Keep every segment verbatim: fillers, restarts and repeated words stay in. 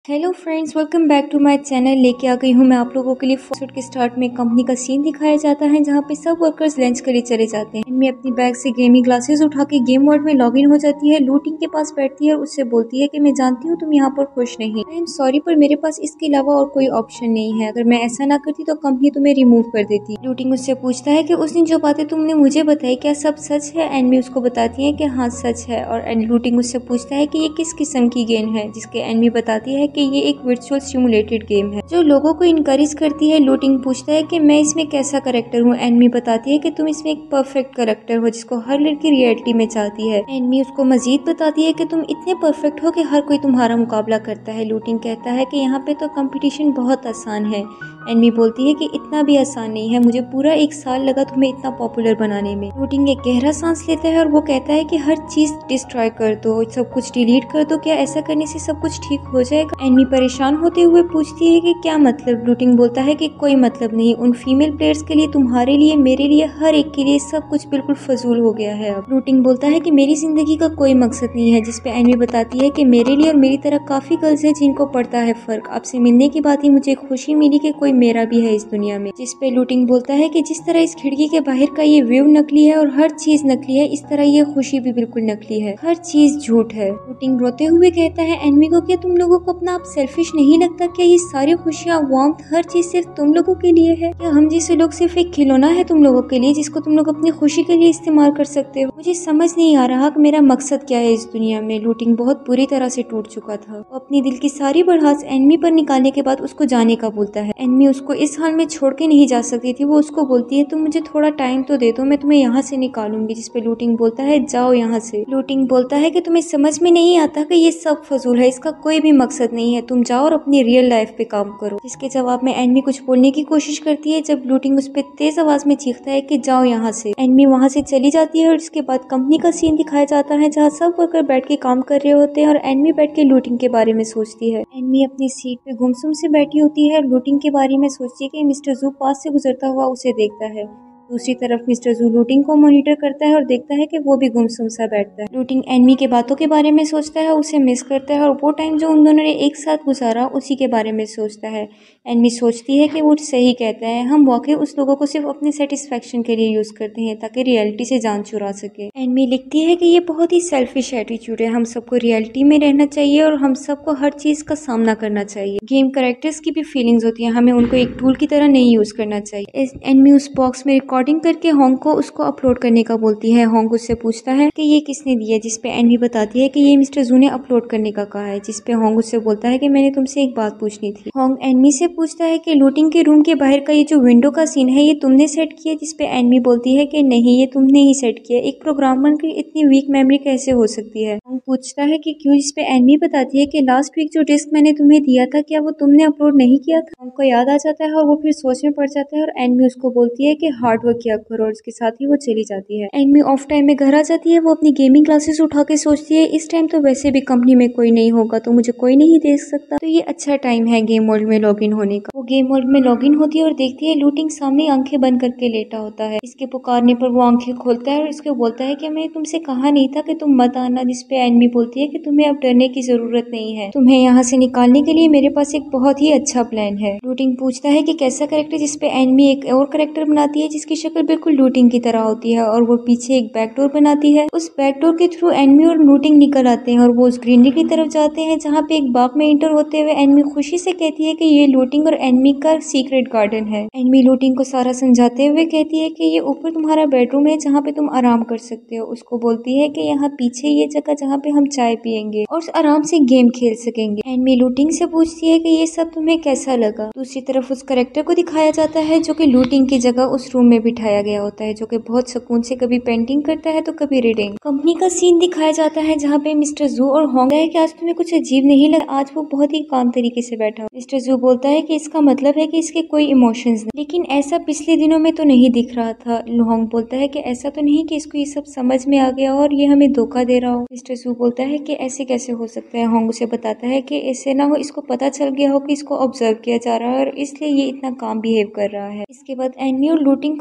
Hello friends, welcome back to my channel. लेके आ गई हूँ मैं आप लोगों के लिए फर्स्ट के स्टार्ट में कंपनी का सीन दिखाया जाता है जहाँ पे सब वर्कर्स लंच करे चले जाते हैं। इनमें अपनी बैग से गेमिंग ग्लासेस उठा के गेम वर्ल्ड में लॉग इन हो जाती है। लूटिंग के पास बैठती है और उससे बोलती है कि मैं जानती हूँ तुम यहाँ पर खुश नहीं, आई एम सॉरी पर मेरे पास इसके अलावा और कोई ऑप्शन नहीं है। अगर मैं ऐसा ना करती तो कंपनी तुम्हें रिमूव कर देती। लूटिंग उससे पूछता है कि उस दिन जो बातें तुमने मुझे बताई क्या सब सच है। एनमी उसको बताती है कि हाँ सच है। और लूटिंग उससे पूछता है कि ये किस किस्म की गेम है, जिसके एनमी बताती है कि ये एक वर्चुअल सिमुलेटेड गेम है जो लोगों को इनकरेज करती है। लूटिंग पूछता है कि मैं इसमें कैसा करेक्टर हूँ। एनमी बताती है कि तुम इसमें एक परफेक्ट करेक्टर हो जिसको हर लड़की रियलिटी में चाहती है। एनमी उसको मजीद बताती है कि तुम इतने परफेक्ट हो कि हर कोई तुम्हारा मुकाबला करता है। लूटिंग कहता है कि यहाँ पे तो कंपटीशन बहुत आसान है। एनमी बोलती है कि इतना भी आसान नहीं है, मुझे पूरा एक साल लगा तुम्हें इतना पॉपुलर बनाने में। लूटिंग एक गहरा सांस लेता है और वो कहता है कि हर चीज डिस्ट्रॉय कर दो, सब कुछ डिलीट कर दो, क्या ऐसा करने से सब कुछ ठीक हो जाएगा। एनमी परेशान होते हुए पूछती है कि क्या मतलब। लूटिंग बोलता है कि कोई मतलब नहीं, उन फीमेल प्लेयर्स के लिए, तुम्हारे लिए, मेरे लिए, हर एक के लिए सब कुछ बिल्कुल फजूल हो गया है अब। लूटिंग बोलता है कि मेरी जिंदगी का कोई मकसद नहीं है, जिसपे एनमी बताती है कि मेरे लिए और मेरी तरह काफी गर्ल्स हैं जिनको पड़ता है फर्क। आपसे मिलने के बाद ही मुझे खुशी मिली कि कोई मेरा भी है इस दुनिया में। जिसपे लूटिंग बोलता है कि जिस तरह इस खिड़की के बाहर का ये व्यू नकली है और हर चीज नकली है, इस तरह ये खुशी भी बिल्कुल नकली है, हर चीज झूठ है। लूटिंग रोते हुए कहता है एनमी को, क्या तुम लोगों को अपना आप सेल्फिश नहीं लगता? क्या ये सारी खुशियाँ, वार्मथ, हर चीज सिर्फ तुम लोगों के लिए है? क्या हम जैसे लोग सिर्फ एक खिलौना है तुम लोगों के लिए जिसको तुम लोग अपनी खुशी के लिए इस्तेमाल कर सकते हो? मुझे समझ नहीं आ रहा कि मेरा मकसद क्या है इस दुनिया में। लूटिंग बहुत बुरी तरह से टूट चुका था। वो अपनी दिल की सारी भड़ास एनमी पर निकालने के बाद उसको जाने का बोलता है। एनमी उसको इस हाल में छोड़ के नहीं जा सकती थी। वो उसको बोलती है तुम मुझे थोड़ा टाइम तो दे दो, मैं तुम्हें यहाँ से निकालूंगी। जिसपे लूटिंग बोलता है जाओ यहाँ से। लूटिंग बोलता है कि तुम्हें समझ में नहीं आता कि ये सब फजूल है, इसका कोई भी मकसद नहीं है, तुम जाओ और अपनी रियल लाइफ पे काम करो। जिसके जवाब में एनमी कुछ बोलने की कोशिश करती है जब लूटिंग उस पर तेज आवाज में चीखता है कि जाओ यहाँ से। एनमी वहाँ से चली जाती है और इसके बाद कंपनी का सीन दिखाया जाता है जहाँ सब वर्कर बैठ के काम कर रहे होते हैं और एनमी बैठ के लूटिंग के बारे में सोचती है। एनमी अपनी सीट पे गुमसुम से बैठी होती है और लूटिंग के बारे में सोचती है कि मिस्टर जू पास से गुजरता हुआ उसे देखता है। दूसरी तरफ मिस्टर जू लूटिंग को मॉनिटर करता है और देखता है कि वो भी गुमसुम सा बैठता है। लूटिंग एनमी के बातों के बारे में सोचता है, उसे मिस करता है और वो टाइम जो उन दोनों ने एक साथ गुजारा उसी के बारे में सोचता है। एनमी सोचती है कि वो सही कहता है, हम वाकई उस लोगों को सिर्फ अपने सेटिस्फेक्शन के लिए यूज करते हैं ताकि रियलिटी से जान चुरा सके। एनमी लिखती है कि ये बहुत ही सेल्फिश एटीट्यूड है, हम सबको रियलिटी में रहना चाहिए और हम सबको हर चीज का सामना करना चाहिए। गेम कैरेक्टर्स की भी फीलिंग्स होती हैं, हमें उनको एक टूल की तरह नहीं यूज करना चाहिए। एनमी उस बॉक्स में रिकॉर्डिंग करके होंग को उसको अपलोड करने का बोलती है। होंग उससे पूछता है कि ये किसने दिया, जिसपे एनमी बताती है कि ये मिस्टर जू ने अपलोड करने का कहा है। जिसपे होंग उससे बोलता है कि मैंने तुमसे एक बात पूछनी थी। होंग एनमी से पूछता है कि लूटिंग के रूम के बाहर का ये जो विंडो का सीन है ये तुमने सेट किया? जिसपे एनमी बोलती है कि नहीं, ये तुमने ही सेट किया, एक प्रोग्रामर की इतनी वीक मेमोरी कैसे हो सकती है। होंग पूछता है कि क्यों? जिसपे एनमी बताती है कि लास्ट वीक जो डिस्क मैंने तुम्हें दिया था क्या वो तुमने अपलोड नहीं किया था? होंग को याद आ जाता है और वो फिर सोच में पड़ जाता है और एनमी उसको बोलती है कि हार्ड वर्क किया करो और उसके साथ ही वो चली जाती है। एनमी ऑफ टाइम में घर आ जाती है। वो अपनी गेमिंग क्लासेस उठा के सोचती है इस टाइम तो वैसे भी कंपनी में कोई नहीं होगा तो मुझे कोई नहीं देख सकता, तो ये अच्छा टाइम है गेम वर्ल्ड में लॉगिन होने का। वो गेम वर्ल्ड में लॉगिन होती है और देखती है लूटिंग सामने आंखें बंद करके लेटा होता है। इसके पुकारने पर वो आंखें खोलता है और इसको बोलता है कि मैंने तुमसे कहा नहीं था कि तुम मत आना। जिसपे एनमी बोलती है कि तुम्हें अब डरने की जरूरत नहीं है, तुम्हें यहाँ से निकालने के लिए मेरे पास एक बहुत ही अच्छा प्लान है। लूटिंग पूछता है कि कैसा करेक्टर? जिसपे एनमी एक और करेक्टर बनाती है जिसकी शक्ल बिल्कुल लूटिंग की तरह होती है और वो पीछे एक बैकडोर बनाती है। उस बैकडोर के थ्रू एनमी और लूटिंग निकल आते हैं और वो उस ग्रीनरी की तरफ जाते हैं जहाँ पे एक बाग में एंटर होते हुए एनमी खुशी से कहती है कि ये लूटिंग और एनमी का सीक्रेट गार्डन है। एनमी लूटिंग को सारा समझाते हुए कहती है कि ये ऊपर तुम्हारा बेडरूम है जहाँ पे तुम आराम कर सकते हो। उसको बोलती है कि यहाँ पीछे ये जगह जहाँ पे हम चाय पियेंगे और आराम से गेम खेल सकेंगे। एनमी लूटिंग से पूछती है कि ये सब तुम्हें कैसा लगा। दूसरी तरफ उस करेक्टर को दिखाया जाता है जो कि लूटिंग की जगह उस रूम में बिठाया गया होता है, जो कि बहुत सुकून से कभी पेंटिंग करता है तो कभी रीडिंग। कंपनी का सीन दिखाया जाता है जहाँ पे मिस्टर जू और होंग है कि आज तुम्हें कुछ अजीब नहीं लगा? आज वो बहुत ही काम तरीके से बैठा। मिस्टर जू बोलता है कि इसका मतलब है कि इसके कोई इमोशंस नहीं, लेकिन ऐसा पिछले दिनों में तो नहीं दिख रहा था। होंग बोलता है कि ऐसा तो नहीं कि इसको ये सब समझ में आ गया और ये हमें धोखा दे रहा हो। मिस्टर जू बोलता है कि ऐसे कैसे हो सकता है। होंग उसे बताता है कि ऐसे ना हो इसको पता चल गया हो कि इसको ऑब्जर्व किया जा रहा है और इसलिए ये इतना काम बिहेव कर रहा है। इसके बाद एनमी और लूटिंग को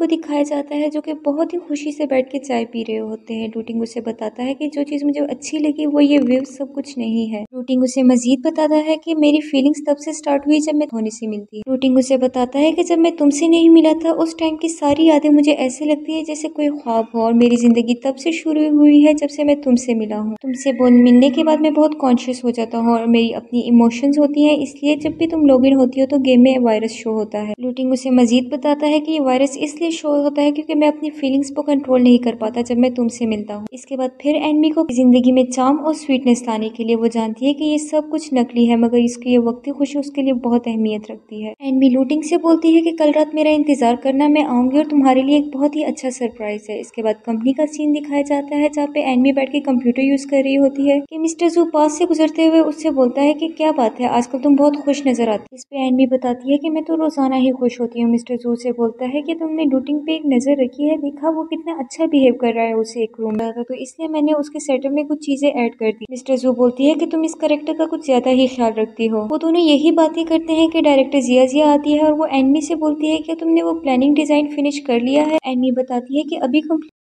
दिखाया जाता है जो कि बहुत ही खुशी से बैठ के चाय पी रहे होते हैं। लूटिंग उसे बताता है कि जो चीज़ मुझे अच्छी लगी वो ये व्यू सब कुछ नहीं है। लूटिंग उसे मजीद बताता है कि मेरी फीलिंग्स तब से स्टार्ट हुई जब मैं धोनी से मिलती। लूटिंग उसे बताता है कि जब मैं तुमसे नहीं मिला था उस टाइम की सारी यादें मुझे ऐसे लगती है जैसे कोई ख्वाब हो, और मेरी जिंदगी तब से शुरू हुई है जब से मैं तुमसे मिला हूँ। तुमसे बोल मिलने के बाद मैं बहुत कॉन्शियस हो जाता हूँ और मेरी अपनी इमोशंस होती हैं, इसलिए जब भी तुम लॉग इन होती हो तो गेम में वायरस शो होता है। लूटिंग उसे मजीद बताता है कि ये वायरस इसलिए शो होता है क्योंकि मैं अपनी फीलिंग्स को कंट्रोल नहीं कर पाता जब मैं तुमसे मिलता हूँ। इसके बाद फिर एनमी को जिंदगी में चार्म और स्वीटनेस लाने के लिए वो जानती है कि ये सब कुछ नकली है, मगर इसकी ये वक्ती खुशी उसके लिए बहुत अहमियत रखती है। एनमी लूटिंग से बोलती है कि कल रात मेरा इंतजार करना, मैं आऊंगी और तुम्हारे लिए एक बहुत ही अच्छा सरप्राइज है। इसके बाद कंपनी का सीन दिखाया जाता है जहाँ पे एनमी बैठ के कंप्यूटर यूज कर रही होती है कि मिस्टर जू पास से गुजरते हुए उससे बोलता है कि क्या बात है, आजकल तुम बहुत खुश नजर आती। इस पे एनमी बताती है कि मैं तो रोजाना ही खुश होती हूँ। मिस्टर जू से बोलता है कि तुमने लूटिंग पे एक नजर रखी है, देखा वो कितना अच्छा बिहेव कर रहा है, उसे एक रूम में था तो इसलिए मैंने उसके सेटअप में कुछ चीजें ऐड कर दी। मिस्टर जू बोलती है कि तुम इस कैरेक्टर का कुछ ज्यादा ही ख्याल रखती हो। वो दोनों यही बातें करते हैं कि डायरेक्टर जिया जिया आती है और वो एनमी से बोलती है कि तुमने वो प्लानिंग डिजाइन फिनिश कर लिया है। एनमी बताती है कि अभी